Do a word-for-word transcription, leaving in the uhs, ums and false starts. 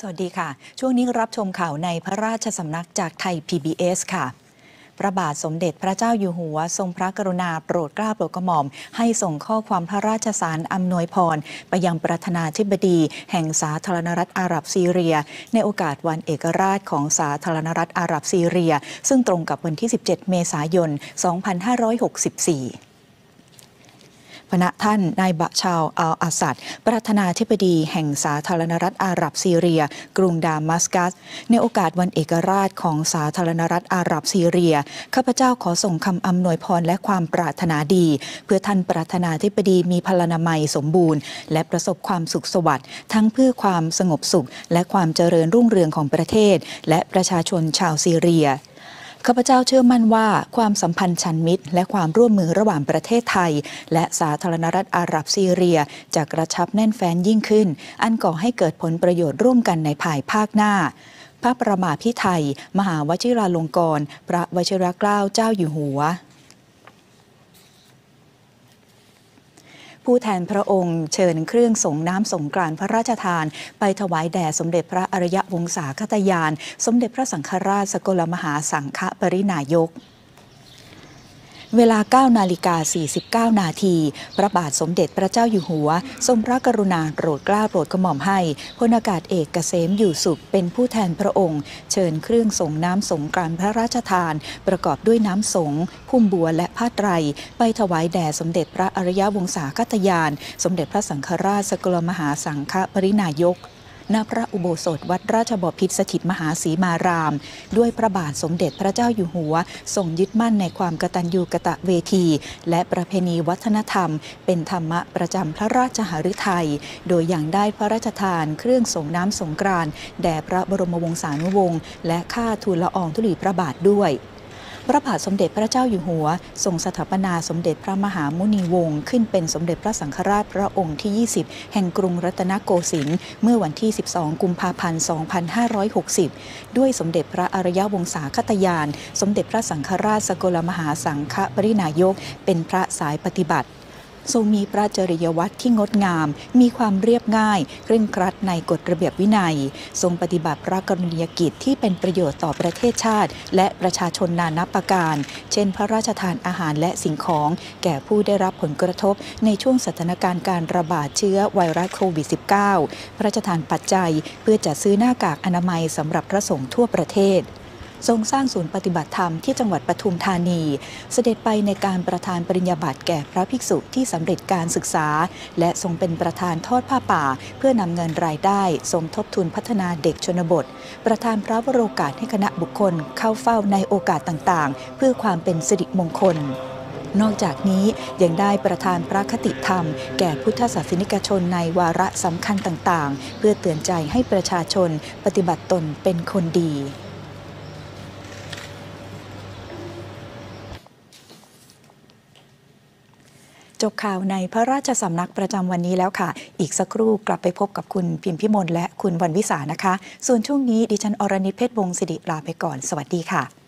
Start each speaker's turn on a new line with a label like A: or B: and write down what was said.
A: สวัสดีค่ะช่วงนี้รับชมข่าวในพระราชสำนักจากไทย พี บี เอส ค่ะพระบาทสมเด็จพระเจ้าอยู่หัวทรงพระกรุณาโปรดเกล้าโปรดกระหม่อมให้ส่งข้อความพระราชสารอำนวยพรไปยังประธานาธิบดีแห่งสาธารณรัฐอาหรับซีเรียในโอกาสวันเอกราชของสาธารณรัฐอาหรับซีเรียซึ่งตรงกับวันที่สิบเจ็ดเมษายนสองพันห้าร้อยหกสิบสี่พระท่านนายบะชาล อัล อาซัดประธานาธิบดีแห่งสาธารณรัฐอาหรับซีเรียกรุงดามัสกัสในโอกาสวันเอกราชของสาธารณรัฐอาหรับซีเรียข้าพเจ้าขอส่งคำอำนวยพรและความปรารถนาดีเพื่อท่านประธานาธิบดีมีพลานามัยสมบูรณ์และประสบความสุขสวัสดิ์ทั้งเพื่อความสงบสุขและความเจริญรุ่งเรืองของประเทศและประชาชนชาวซีเรียข้าพเจ้าเชื่อมั่นว่าความสัมพันธ์ชันมิตรและความร่วมมือระหว่างประเทศไทยและสาธารณรัฐอาหรับซีเรียจะกระชับแน่นแฟ้นยิ่งขึ้นอันก่อให้เกิดผลประโยชน์ร่วมกันในภายภาคหน้าพระประมาภิไธยมหาวชิราลงกรณ์พระวชิรเกล้าเจ้าอยู่หัวผู้แทนพระองค์เชิญเครื่องส่งน้ำสงกรานต์พระราชทานไปถวายแด่สมเด็จพระอริยวงศาคตยานสมเด็จพระสังฆราชสกลมหาสังฆปรินายกเวลา เก้านาฬิกาสี่สิบเก้า นาทีพระบาทสมเด็จพระเจ้าอยู่หัวทรงพระกรุณาโปรดเกล้าโปรดกระหม่อมให้พลอากาศเอกเกษมอยู่สุขเป็นผู้แทนพระองค์เชิญเครื่องส่งน้ำสงกรานต์พระราชทานประกอบด้วยน้ำสงพุ่มบัวและผ้าไตรไปถวายแด่สมเด็จพระอริยวงศาคตยานสมเด็จพระสังฆราชสกลมหาสังฆปรินายกณพระอุโบสถวัดราชบพิตรสถิตมหาสีมารามด้วยพระบาทสมเด็จพระเจ้าอยู่หัวทรงยึดมั่นในความกตัญญูกตเวทีและประเพณีวัฒนธรรมเป็นธรรมะประจำพระราชหฤทัยโดยอย่างได้พระราชทานเครื่องส่งน้ำสงกรานต์แด่พระบรมวงศานุวงศ์และข้าทูลละอองธุลีพระบาทด้วยพระบาทสมเด็จพระเจ้าอยู่หัวทรงสถาปนาสมเด็จพระมหามุนีวงศ์ขึ้นเป็นสมเด็จพระสังฆราชพระองค์ที่ ยี่สิบ แห่งกรุงรัตนโกสินทร์เมื่อวันที่ สิบสอง กุมภาพันธ์ สองพันห้าร้อยหกสิบ ด้วยสมเด็จพระอริยวงศาคตยานสมเด็จพระสังฆราชสกลมหาสังฆปรินายกเป็นพระสายปฏิบัติทรงมีพระจริยวัตรที่งดงามมีความเรียบง่ายเคร่งครัดในกฎระเบียบวินัยทรงปฏิบัติพระกรณียกิจที่เป็นประโยชน์ต่อประเทศชาติและประชาชนนานับประการเช่นพระราชทานอาหารและสิ่งของแก่ผู้ได้รับผลกระทบในช่วงสถานการณ์การระบาดเชื้อไวรัสโควิด สิบเก้า พระราชทานปัจจัยเพื่อจัดซื้อหน้ากากอนามัยสำหรับพระสงฆ์ทั่วประเทศทรงสร้างศูนย์ปฏิบัติธรรมที่จังหวัดปทุมธานีเสด็จไปในการประทานปริญญาบัตรแก่พระภิกษุที่สำเร็จการศึกษาและทรงเป็นประธานทอดผ้าป่าเพื่อนำเงินรายได้สมทบทุนพัฒนาเด็กชนบทประธานพระวโรกาสให้คณะบุคคลเข้าเฝ้าในโอกาสต่างๆเพื่อความเป็นสิริมงคลนอกจากนี้ยังได้ประทานพระคติธรรมแก่พุทธศาสนิกชนในวาระสำคัญต่างๆเพื่อเตือนใจให้ประชาชนปฏิบัติตนเป็นคนดีจบข่าวในพระราชสำนักประจำวันนี้แล้วค่ะอีกสักครู่กลับไปพบกับคุณพิมพิมลและคุณวรรณวิสานะคะส่วนช่วงนี้ดิฉันอรณิต เพชรวงศ์สิริลาไปก่อนสวัสดีค่ะ